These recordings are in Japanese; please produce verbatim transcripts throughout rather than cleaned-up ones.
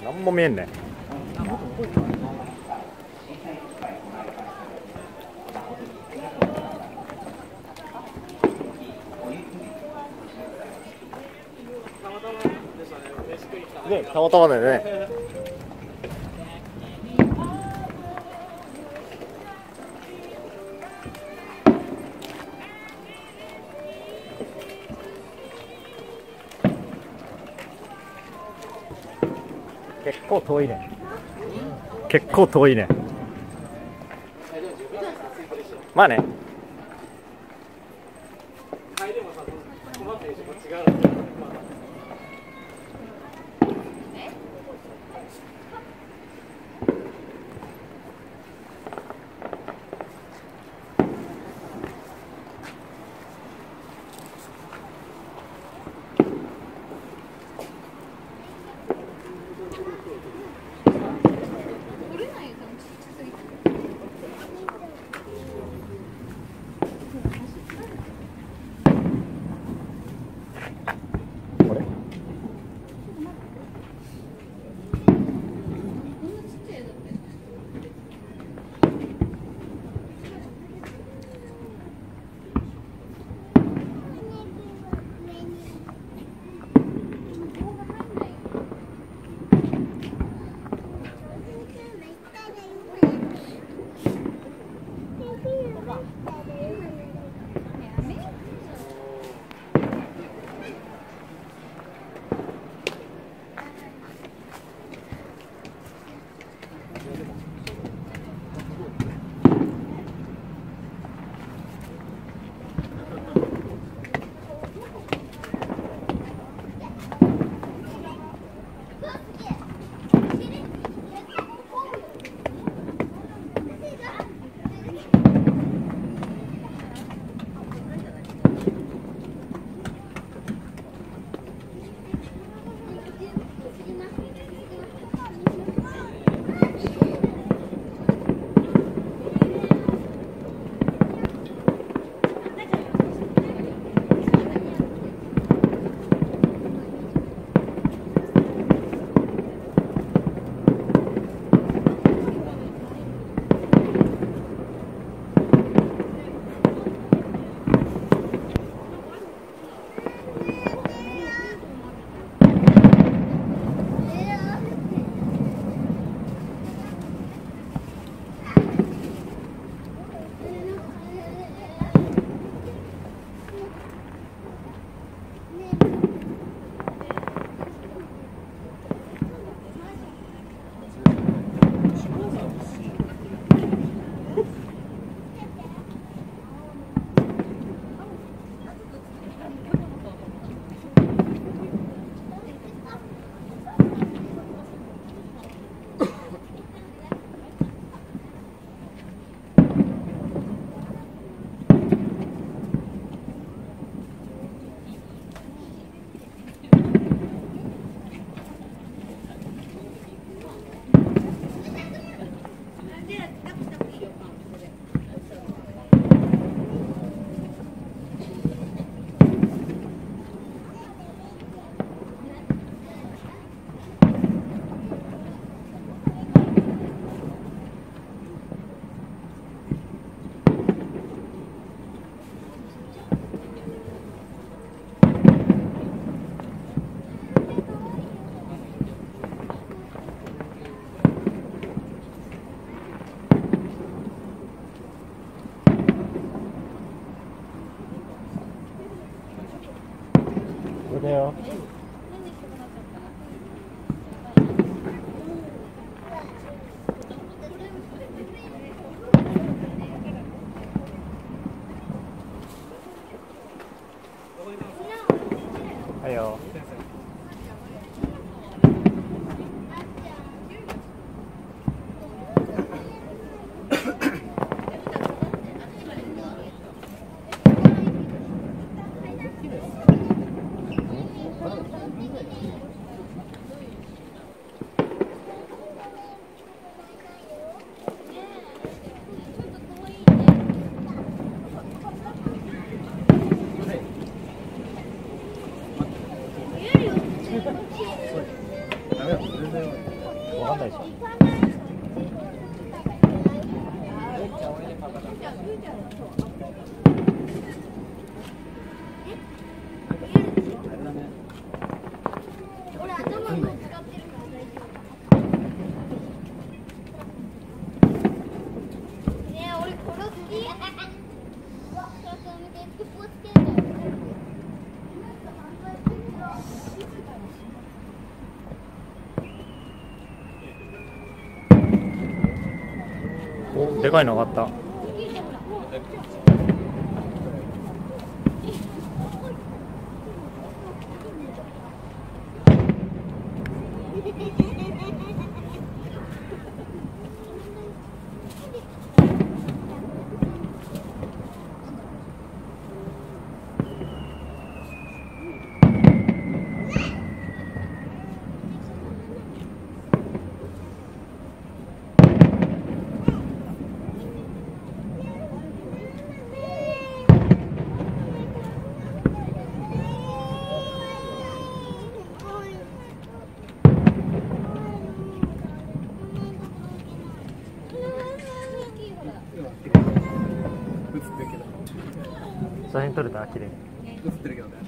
何も見えんね。ね、たまたまだよね。結構遠いね。結構遠いね。まあね。これだよ。はいよ。 お、でかいの上がった。写真撮れた？綺麗に映ってるけどね。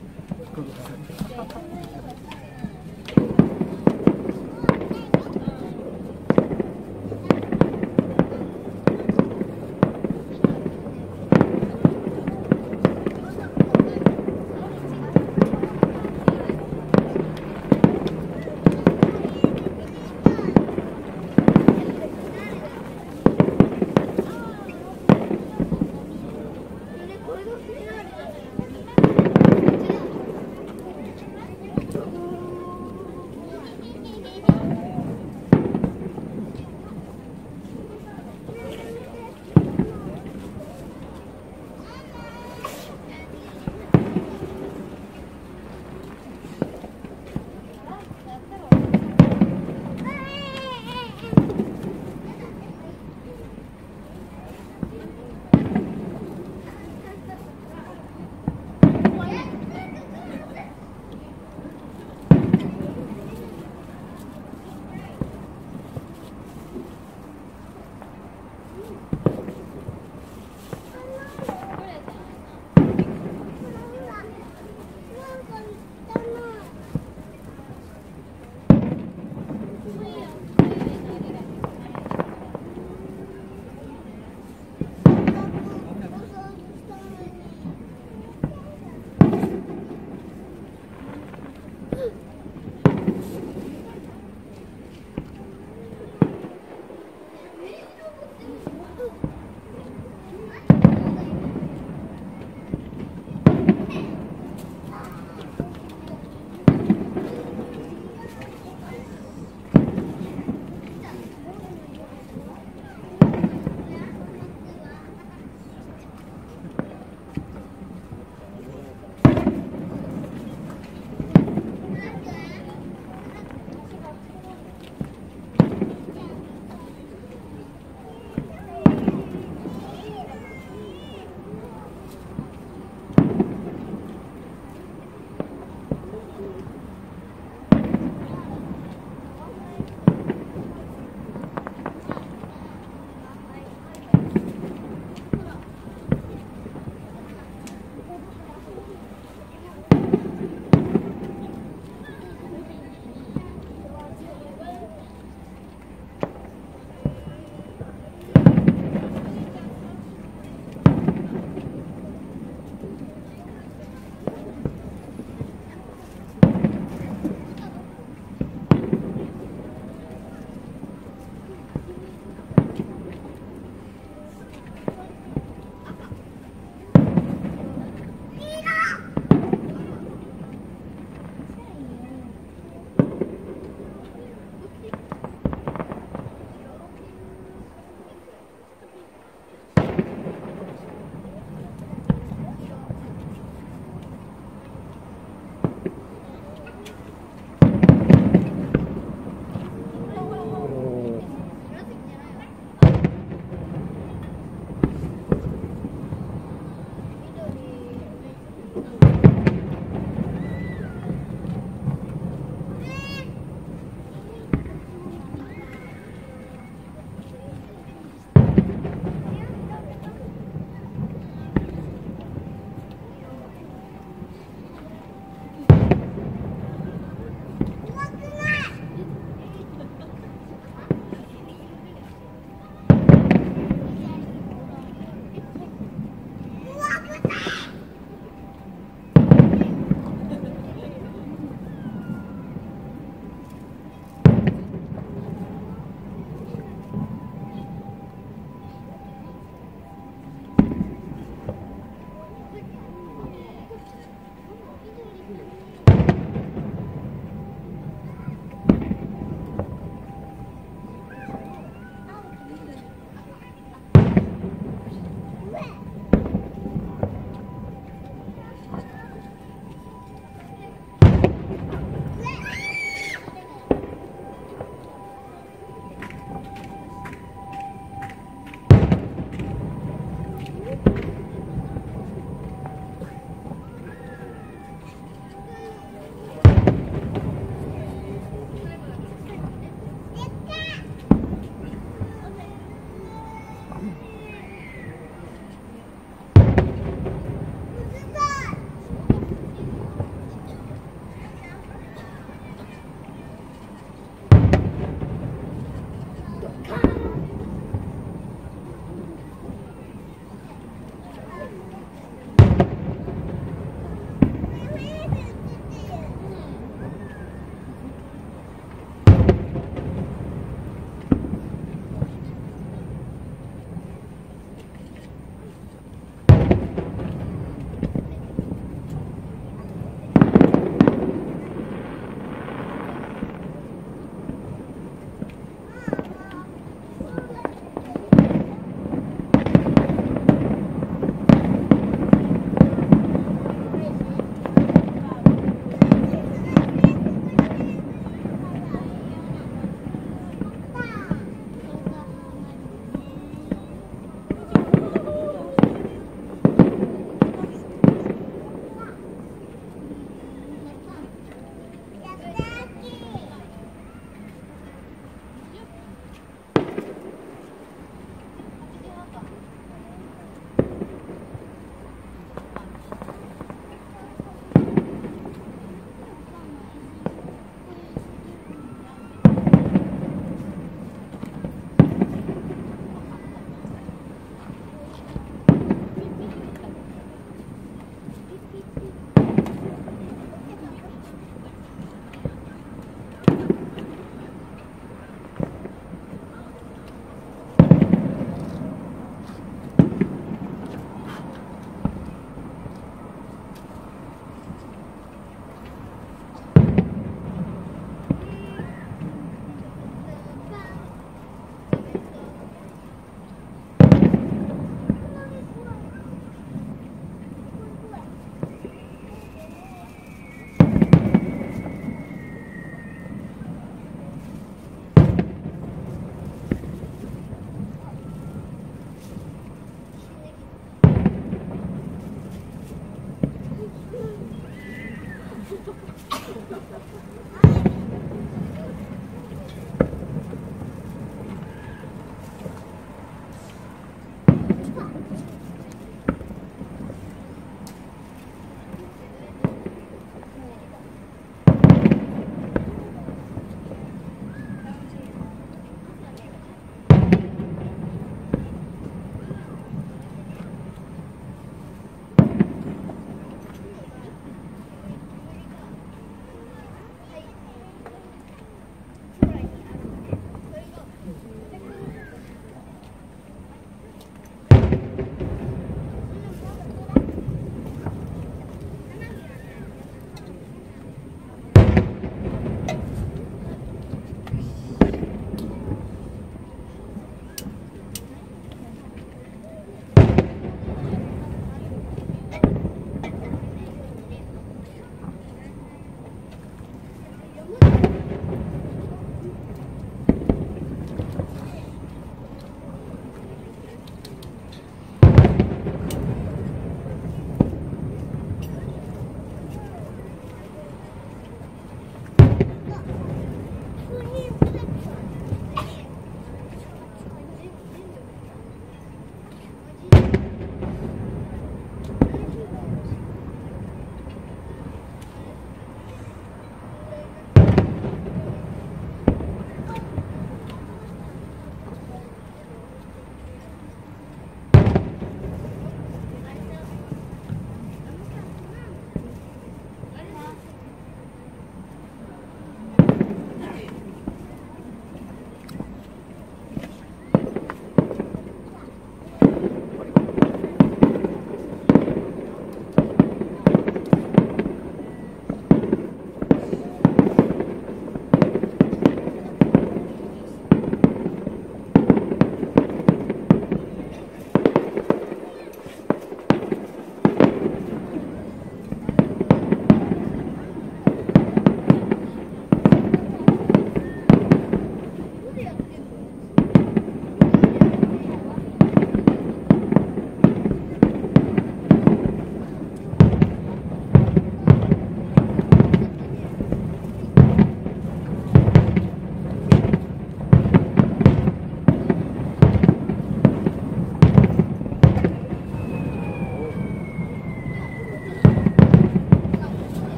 う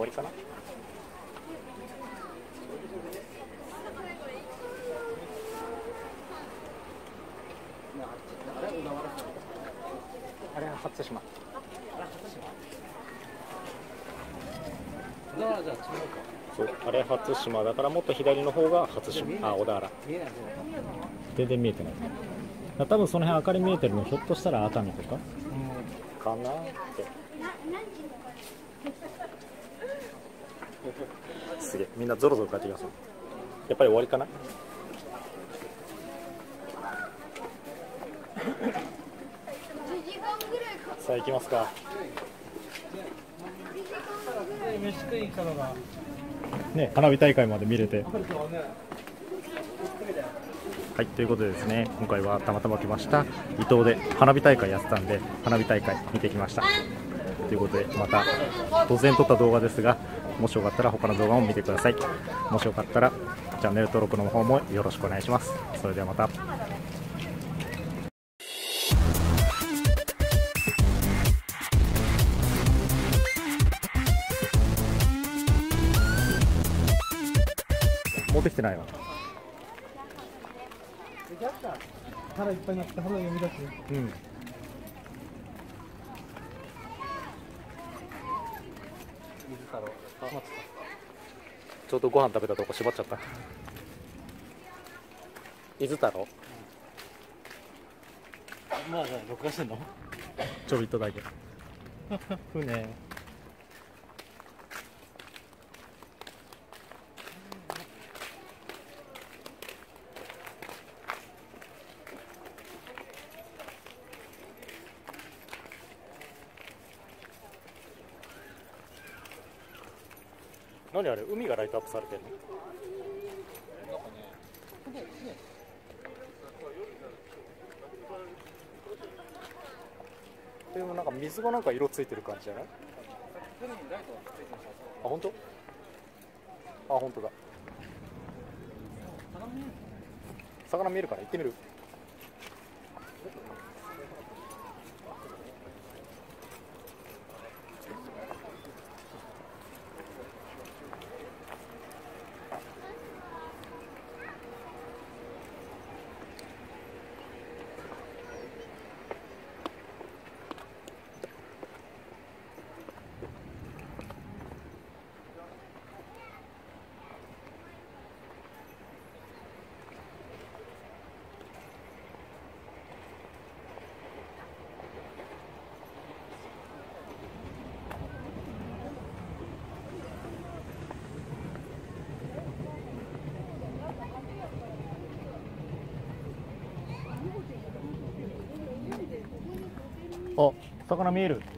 りかな。あれは初島。そうあれ初島だからもっと左の方が初島。あ、小田原。全然見えてない。多分その辺明かり見えてるのひょっとしたら熱海とか、うん、かなって。すげえ、みんなゾロゾロ帰ってきます。やっぱり終わりかな。さあ行きますか。飯食いからがね、花火大会まで見れて。はい、ということでですね、今回はたまたま来ました伊東で花火大会やってたんで、花火大会見てきました。ということで、また突然撮った動画ですが、もしよかったら他の動画も見てください。もしよかったらチャンネル登録の方もよろしくお願いします。それではまた。持ってきてないわ。腹いっぱいになって腹読み出す。うん。ちょうどご飯食べたとこ縛っちゃった。伊豆太郎。まあじゃあ録画してんの？ちょびっとだけ。船。何あれ、海がライトアップされてるの？でもなんか水がなんか色ついてる感じじゃない？あ、本当？あ、本当だ。魚見えるから行ってみる？あ、魚見える。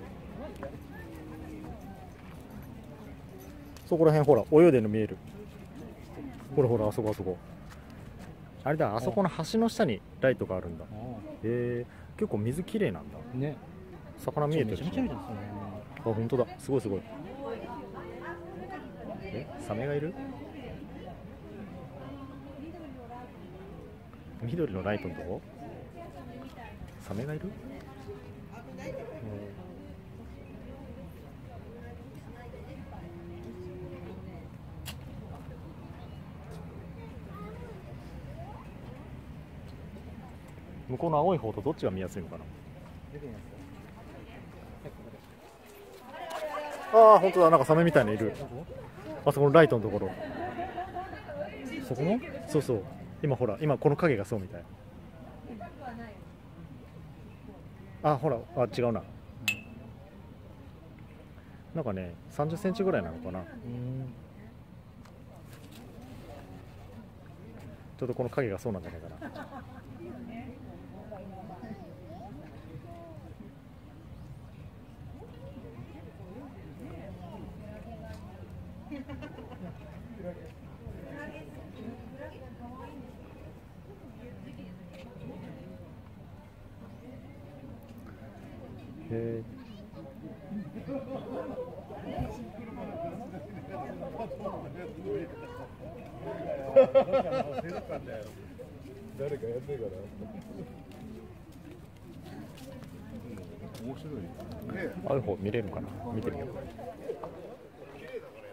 そこら辺ほら泳いでるの見える。ほらほら、あそこあそこ。あれだ、あそこの橋の下にライトがあるんだ。へえ、結構水きれいなんだね。魚見えてるし、ね、あ、本当だ、すごいすごい。え、サメがいる？緑のライトのとこサメがいる？向こうの青い方とどっちが見やすいのかな。ああ、本当だ、なんかサメみたいのいる。あそこのライトのところ。そこも？そうそう。今ほら、今この影がそうみたい。あ、ほら、あ、違うな。なんかね、さんじゅっセンチぐらいなのかな。うん、ちょっとこの影がそうなんじゃないかな。へえ。誰かやんねえかな。面白い。ある方見れるかな。見てみよう。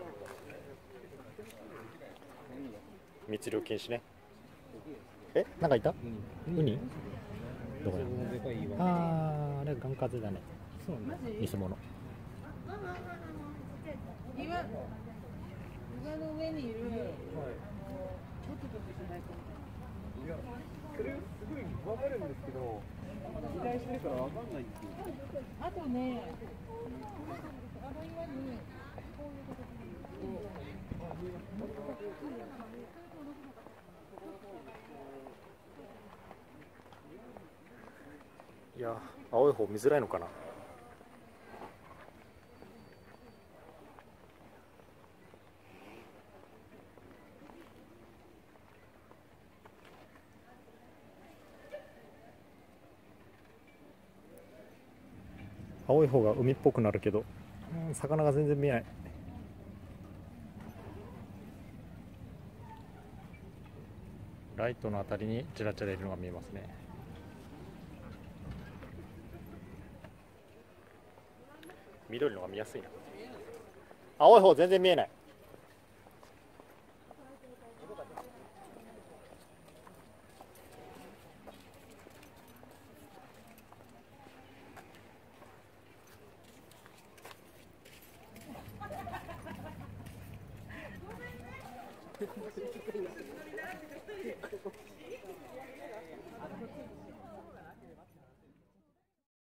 密漁禁止ね。え、なんかいた？ウニ？どこや？あー、あれガン風だね。偽物。 岩岩の上にいる。ちょっとしないと。いや、それすごいわかるんですけど、期待してるからわかんないんですよ。あとね、あの岩にこういうとこいや、青い方見づらいのかな。青い方が海っぽくなるけど、うん、魚が全然見えない。ライトのあたりにチラチラいるのが見えますね。緑のが見やすいな。青い方全然見えない。